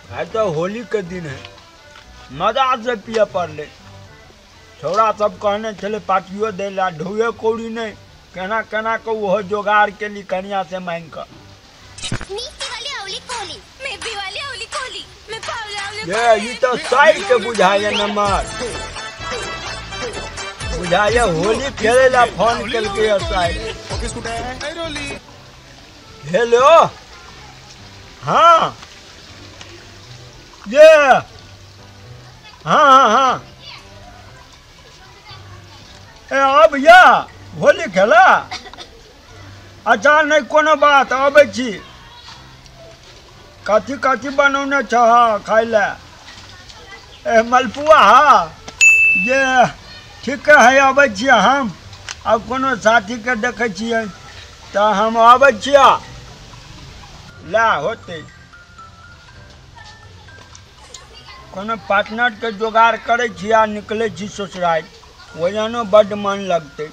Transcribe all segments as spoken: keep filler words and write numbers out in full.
है तो होली के दिन है, मजा से पिए पड़े। छोरा सब कहने चले पार्टियों दे ला, ढोए कौड़ी नहीं, केना केना को वो जोगाड़ के लिए कन्या से मांग कर। ये ये तो साइड के बुझाए नंबर बुझाए होली खेले ला फोन कल के साइड। हेलो हाँ ये हाँ हाँ हाँ ए अब या होली खेला। अच्छा नहीं कोनो बात आबे छी। कथी कथी बनौने छ खाई ले? ए मलपुआ हाँ ये ठीक है आबे छी हम। अब कोनो साथी के देखे छियै तो हम आबे छियै ला होते कोनो पार्टनर के जोगाड़ करे छी आ निकले छी ससुराल। वजनो बड मन लगते।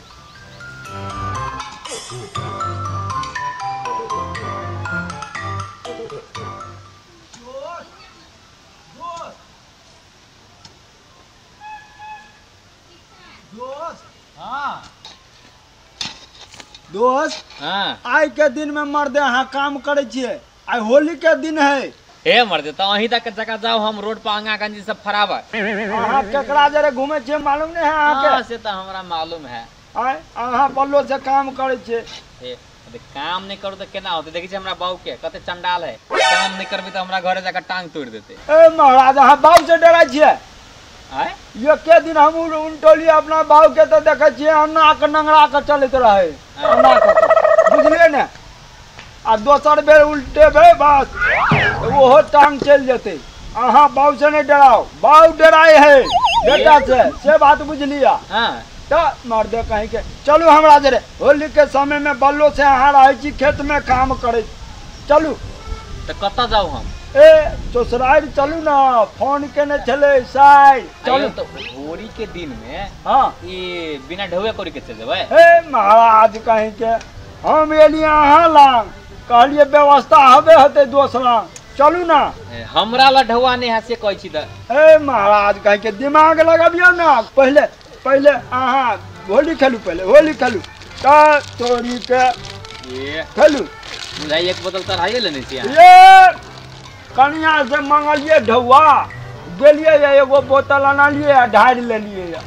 हाँ दोस्त हाँ आई के दिन में मर्दे यहाँ काम करे छिए। आई होली के दिन है। हे मर्दे तो अहीं तक जगह जाओ हम रोड पर अंगा गंजी सब फराबर। अहाँ केकरा जरे घूमे छिए मालूम नहीं है अहाँके? हाँ से तो हमरा मालूम है। आई अहाँ बल्लो से काम करे छिए। ए अबे काम नहीं करू तो केना होते? देखी छी हमरा बाऊ के कते चंडाल है। काम नहीं करबी तो हमरा घरे जाकर टांग तोड़ देते। ए महाराज अहाँ बाऊ से डरा छिए? आय ये के दिन हम उन टोली अपना बाऊ के तो देखे छिए अन्ना के नंगड़ा के चलत रहे। अन्ना के बुझलिए ने आ दोसर बेर उल्टे भे बस वो टांग चल जेते। अहाँ बाऊ से नहीं डराओ, बाऊ डराए है बेटा से से बात बुझलिया। हां तो मर्दे कहीं के चलू हमरा जरे होली के समय में बल्लो से अहाँ रहे छी खेत में काम करे। चलू तो कत्ता जाऊ हम? ए ससुराल चलू ना फोन केने चले साइड चलू। तो होली के दिन में हाँ ये बिना ढोवे करी के चल जेबै? ए महाराज कहीं के हम एलिए अहाँ लांग कहलिए व्यवस्था हबे होते दोसरा। चलू ना हमरा ला ढोवा नहीं है से कहै छी त। ए महाराज कहीं के दिमाग लगाबियो ना। पहले पहले अहाँ होली खेलू, पहले होली खेलू ता तोरी के ये खेलू। बुझाई एक बोतल चढ़ाइए लेने छी। ये कन्या से मंगलिए ढौआ गेलिए एगो बोतल अनलिए ढार लेलिए।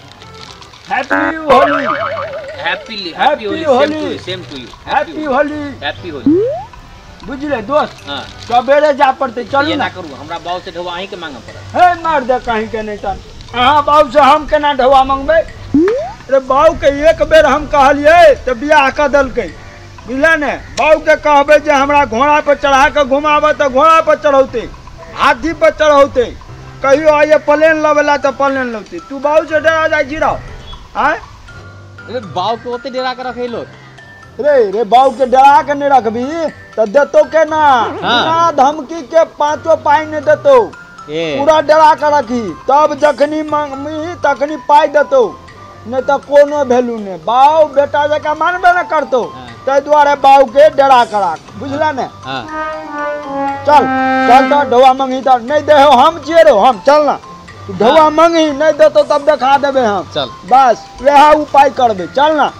Happy Holi happy happy Holi same to you happy Holi happy Holi. बुझले दोस्त हां सबेरे जा पड़ते। चलू ये ना ना करू हमरा बाऊ से ढोवा अहीं के मांगे पड़त। हे मार दे कहीं के नहीं तन अहाँ बाऊ से हम केना ढौआ मांगबे? अरे बाऊ के एक बेर हम कहलिए तो बियाह कर दलकै बुझले ने। बाऊ के कहबे जे हमरा घोड़ा पर चढ़ा के घुमाबे तो घोड़ा पर चढ़ौते, हाथी पर चढ़ौते, कहियो आइए प्लेन लवेला तो प्लेन लौते। तू बाऊ से डरा जाय जीरो आय? अरे बाऊ के ओते डरा के रखे लोग। रे रे बाऊ के डरा के नहीं रखबी तो देतो के ना बिना धमकी के पांचों पाई नहीं देतो। पूरा डरा के रखी तब जखनी मांगमी तखनी पाई देतो, नहीं तो कोनो वैल्यू नहीं। बाऊ बेटा जका मानबे न करतो ते द्वारे बाऊ के डरा के राख बुझला ने। चल चल तो ढोआ मंगी तो नहीं दे हो हम चेरो हम चलना। ढोआ मंगी नहीं देतो तब दिखा देबे हम। चल बस वह उपाय करबे चलना।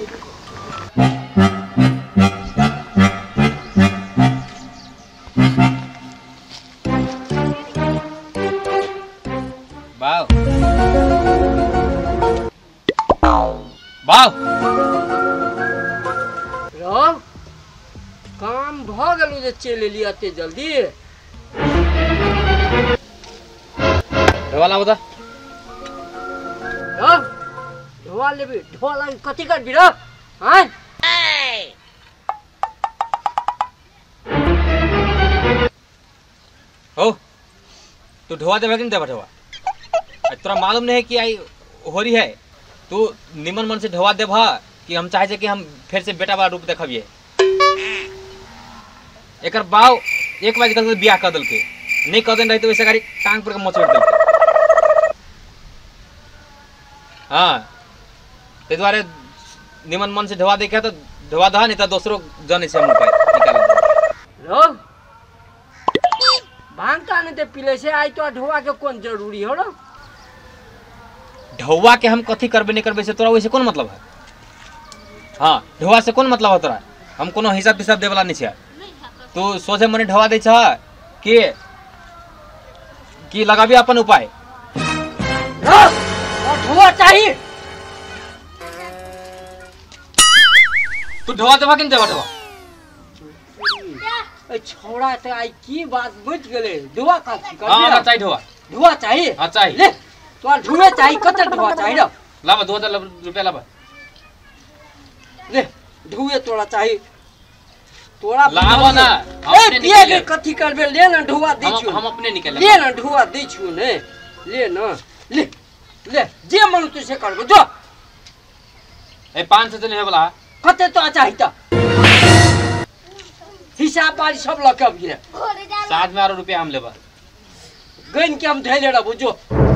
बाऊ बाऊ राम काम भ गेलू जे चल एली एते जल्दी? ढोवा लाबो त। राम ढोवा लेबी ढोला कथी करबी रे? हां हो तू ढोवा देबे कि नहीं देबे ढोवा? तोरा मालूम नहीं है कि आई होली है? तू निमन मन से ढोवा देबा कि हम चाहे कि हम फिर से बेटा वाला रूप देखबिए? एकर बाऊ एक बार तक बियाह कर दलके नहीं कर देन रही तो वैसे गाड़ी टांग पर के मोचड़ दलके। हाँ ते द्वारे निमन मन से ढोवा देखे तो ढोवा दहा नहीं तो दूसरों जने से हम उपाय निकाल। रो भांग का ढोआ नहीं दे पीले से आई तो ढोआ के कौन जरूरी हो ना। ढौआ के हम कथी करबे नहीं करबे से तोरा वैसे कौन मतलब है? हाँ ढौआ से कौन मतलब है तोरा? हम कोनो हिसाब पिसाब दे वाला नहीं छे। तू सोचे मने ढौआ दे छ कि कि लगाबी अपन उपाय। हाँ, ढोआ चाहिए। तू ढौआ देबा कि नहीं देबा ढौआ? ए छोड़ा तो आई की बात बुझ गेले। ढोआ का कर हां हमरा चाहिए ढौआ। ढोआ चाहिए? हां चाहिए। ले तो ढुए चाहिए कत ढोआ चाहिए रे? लाबा दो हजार रुपया लाबा। ले ढुए तोड़ा चाहिए। तोड़ा लाबा ना। ए पिए के कथी करबे ले ना ढोआ दे छु। हम अपने निकले। ले ना ढोआ दे छु ने। ले ना ले ले जे मन तू से करबो जो। ए पाँच सौ चले वाला कते तो चाहिए त हिसाब बारी सब लकब गिरे। साथ में आरो रुपया हम लेबा। गइन के हम धैले रहबो जो।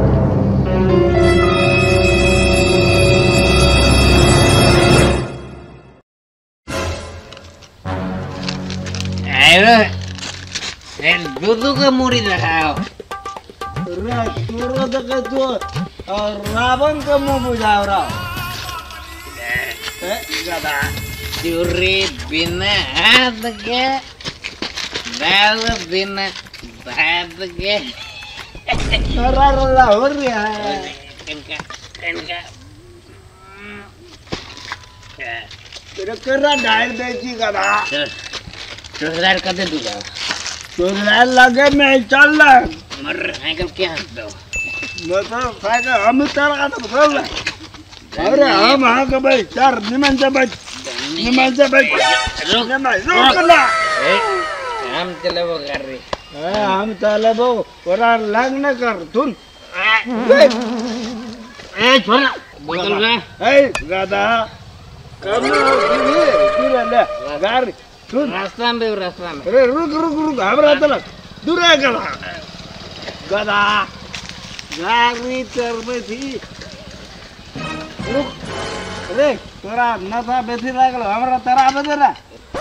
अरे ए दूध का मुड़ी दिखाओ। रे तोरो देखे तो रावण के मुंह बुझाव रहा ए गधा चूरी बिना हाथ के दाल बिना भात के रला रला हो रहा है। इनका इनका तेरे करा डाल दे जी गधा चुरार कर दे दूंगा। तो लगे मैं चल रहा मर साइकिल क्या दो मतलब साइकिल हम तेरा तो बोल रहा। अरे हम हाँ के भाई चार निमन से भाई निमन से भाई रुक रुक ना हम चले वो कर रही ए हम चले वो पूरा लग न कर सुन ए छोरा बोतल में ए गधा करना पूरा ले गाड़ी सुन रास्ता में रास्ता में अरे रुक रुक रुक हमरा तलक दूर है गधा गधा गाड़ी चल में थी रुक अरे तोरा नशा बेसी लागल हमरा तरा बजे ना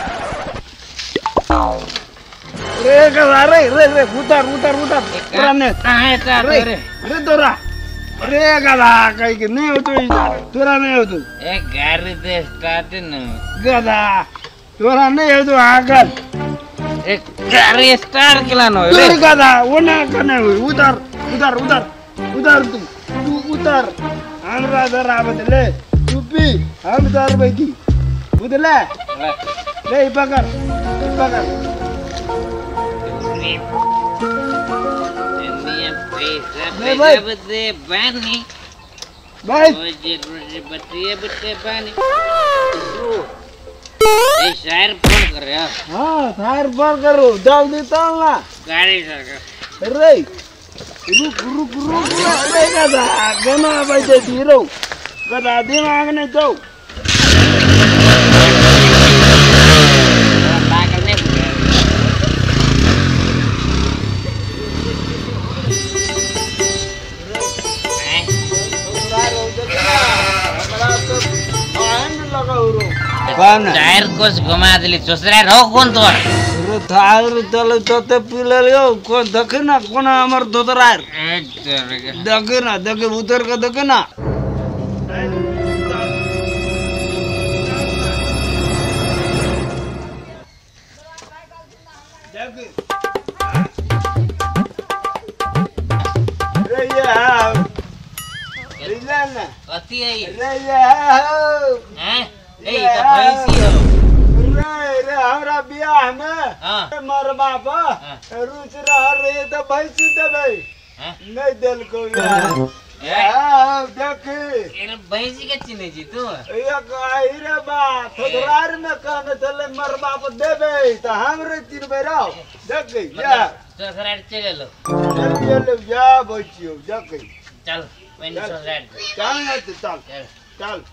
रे गधा रे रे रे उतर उतर उतर तोरा ने कहां है रे रे रे तोरा रे गधा कहीं के नहीं होतो तोरा नहीं होतो एक गाड़ी दे स्टार्ट न गधा तोरा नहीं होतो आगल एक गाड़ी स्टार्ट किलानो रे रे गधा वो ना कने उतर उतर उतर उतर तू तू उतर हमरा जरा बदले तू पी हम दर बैठी बुझले ले पकड़ पकड़ दे भाई दे पानी भाई रोजे रोजे बतिए बतिए पानी ए शायर फोन कर रहा हाँ फायर पर करो जल्दी चल ना गाड़ी सर रे रुक रुक रुक रे गधा गना बैठे थी रो गधा दिमाग नहीं तो पागल नहीं टायर कुछ घुमा दिली चुसरा रो कौन तो रे थार चल तो पिले लियो को देखे ना कोन हमर दोतरार देखे ना देखे उतर के देखे ना रे ये ना कथी है ये रे ये हैं ए तो भैंसी हो रे रे हमरा बियाह में हां मर बाप रुच रह रे तो भैंसी देबे हैं नहीं देल को यार देख ये भैंसी के चिन्ह जी तू ये काई रे बा थोड़ार में कहने चले मर बाप देबे तो हमरे चिरबे रहो देख या चुसरा चले लो चल ले जा बचियो देख चल मैं चुसरा चल ना चल चल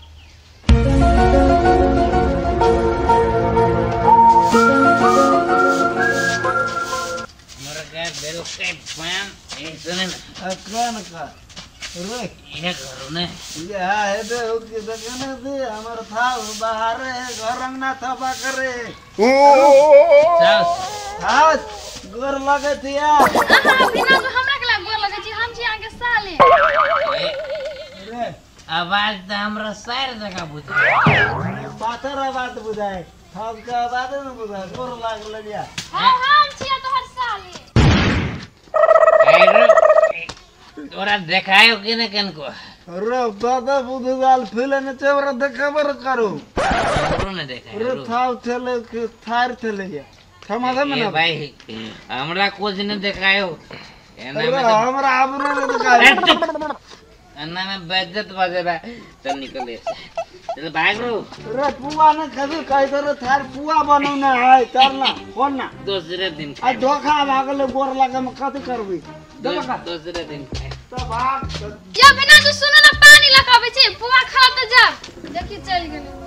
मुर्गा बेल के पान ये सुने ना अकन का रे ये करो ने ये है दे ओके दगने दे हमर था बाहर है घर रंगना थपा करे चल हां गोर लगे थिया हां बिना तो हमरा के लाग गोर लगे छी हम छी आगे साले रे आवाज तो हमरा सार जगह बुझाए पाथर आवाज बुझाए हम का आवाज न बुझाए गोर लाग लिया हां हम छी तो हर साले एरो तोरा देखायो कि न कन को अरे दादा बुधगाल फिले न चेवरा देखबर करो तोरो न देखायो अरे थाव थले के थार थले या समाधे में ना भाई हमरा कुछ न देखायो एना अरे में हमरा आबरे न दिखाई अन्ना में बेइज्जत बजे बा चल निकले चल भाग रो अरे पुआ न कभी कह करे थार पुआ बनौना है करना कोन ना दूसरे दिन आ धोखा भागले गोर लागे में कथि करबी दूसरे दूसरे दिन तो भाग या बिना तो सुनो ना पानी लगावे छी पुआ खा त जा देखि चल गेल